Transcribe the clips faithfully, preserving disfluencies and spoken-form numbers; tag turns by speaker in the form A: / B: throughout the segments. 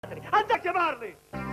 A: Andate a chiamarli!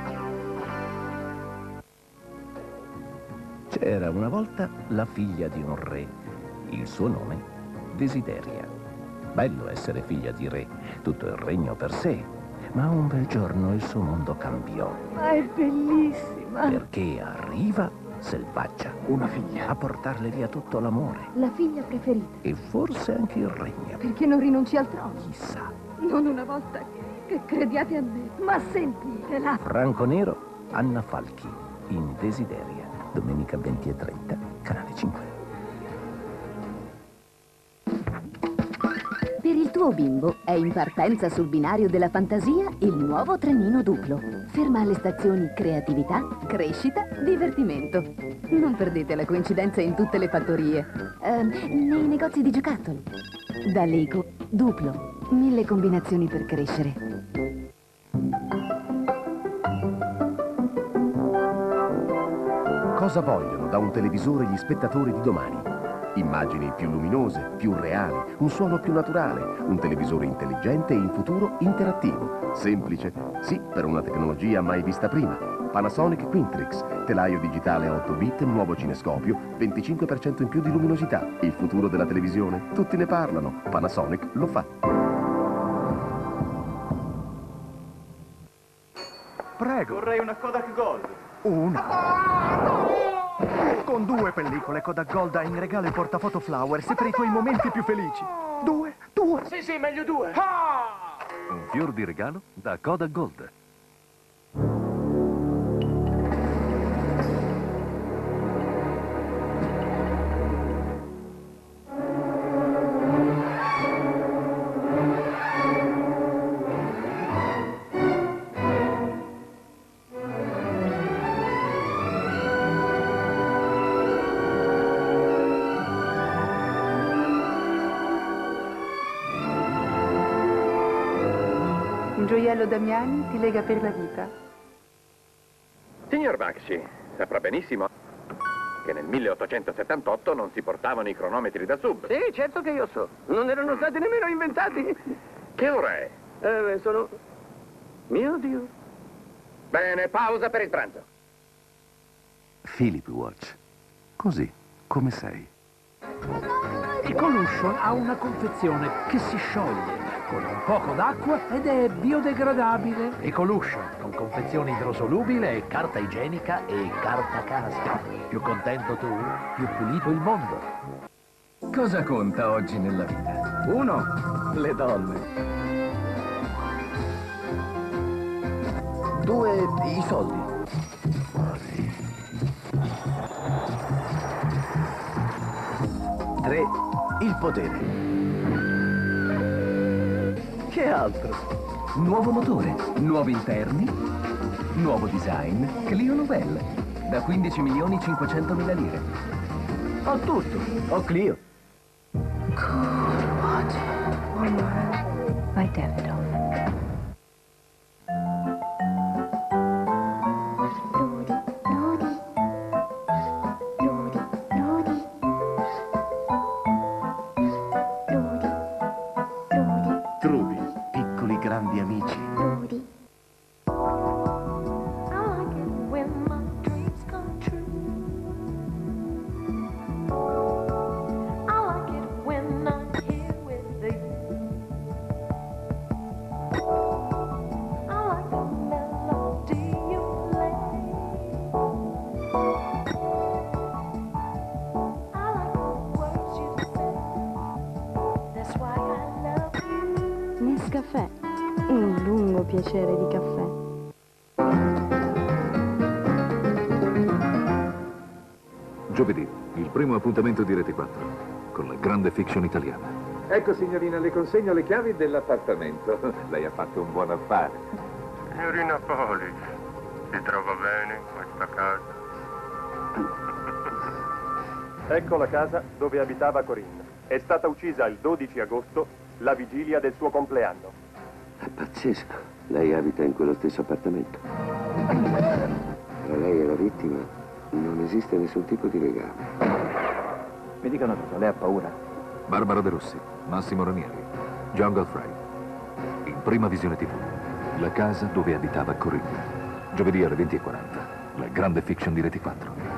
B: C'era una volta la figlia di un re. Il suo nome, Desideria. Bello essere figlia di re, tutto il regno per sé. Ma un bel giorno il suo mondo cambiò.
C: Ma è bellissima!
B: Perché arriva Selvaggia.
D: Una figlia.
B: A portarle via tutto l'amore.
C: La figlia preferita.
B: E forse anche il regno.
C: Perché non rinunci al trono?
B: Chissà.
C: Non una volta che crediate a me, ma sentitela.
B: Franco Nero, Anna Falchi, in Desideria. Domenica venti e trenta, canale cinque.
E: Per il tuo bimbo è in partenza sul binario della fantasia il nuovo trenino Duplo. Ferma alle stazioni creatività, crescita, divertimento. Non perdete la coincidenza in tutte le fattorie. Eh, nei negozi di giocattoli. Da Lego, Duplo. Mille combinazioni per crescere.
F: Cosa vogliono da un televisore gli spettatori di domani? Immagini più luminose, più reali, un suono più naturale, un televisore intelligente e in futuro interattivo. Semplice, sì, per una tecnologia mai vista prima. Panasonic Quintrix, telaio digitale otto bit, nuovo cinescopio, venticinque per cento in più di luminosità. Il futuro della televisione, tutti ne parlano, Panasonic lo fa.
D: Prego.
A: Vorrei una Kodak Gold.
D: Una. Con due pellicole Kodak Gold hai in regalo il portafoto Flowers per i tuoi momenti più felici. Due, due.
A: Sì, sì, meglio due.
G: Un fior di regalo da Kodak Gold.
H: Un gioiello Damiani ti lega per la vita.
I: Signor Bakshi, saprà benissimo che nel milleottocentosettantotto non si portavano i cronometri da sub.
A: Sì, certo che io so. Non erano stati nemmeno inventati.
I: Che ora è?
A: Eh, sono... Mio Dio.
I: Bene, pausa per il pranzo.
G: Philip Watch. Così, come sei.
J: Ecolution ha una confezione che si scioglie con un poco d'acqua ed è biodegradabile. Ecolution, con confezione idrosolubile e carta igienica e carta casa. Più contento tu, più pulito il mondo.
D: Cosa conta oggi nella vita? Uno, le donne. Due, i soldi. Tre, il potere. Che altro? Nuovo motore, nuovi interni, nuovo design, Clio Novelle, da quindici milioni cinquecentomila lire. Ho tutto, ho Clio.
H: Cool Water, Warmer by Davidoff.
F: Trudy, piccoli grandi amici.
C: Nescafè, un lungo piacere di caffè.
G: Giovedì, il primo appuntamento di Rete quattro, con la grande fiction italiana.
K: Ecco, signorina, le consegno le chiavi dell'appartamento. Lei ha fatto un buon affare.
L: Signorina Poli, si trova bene in questa casa?
M: Ecco la casa dove abitava Corinne. È stata uccisa il dodici agosto, la vigilia del suo compleanno.
N: È pazzesco. Lei abita in quello stesso appartamento. Tra lei e la vittima non esiste nessun tipo di legame.
D: Mi dica una cosa, lei ha paura?
G: Barbara De Rossi, Massimo Ranieri, Jungle Fry. In prima visione tivù. La casa dove abitava Corinne. Giovedì alle venti e quaranta. La grande fiction di Rete quattro.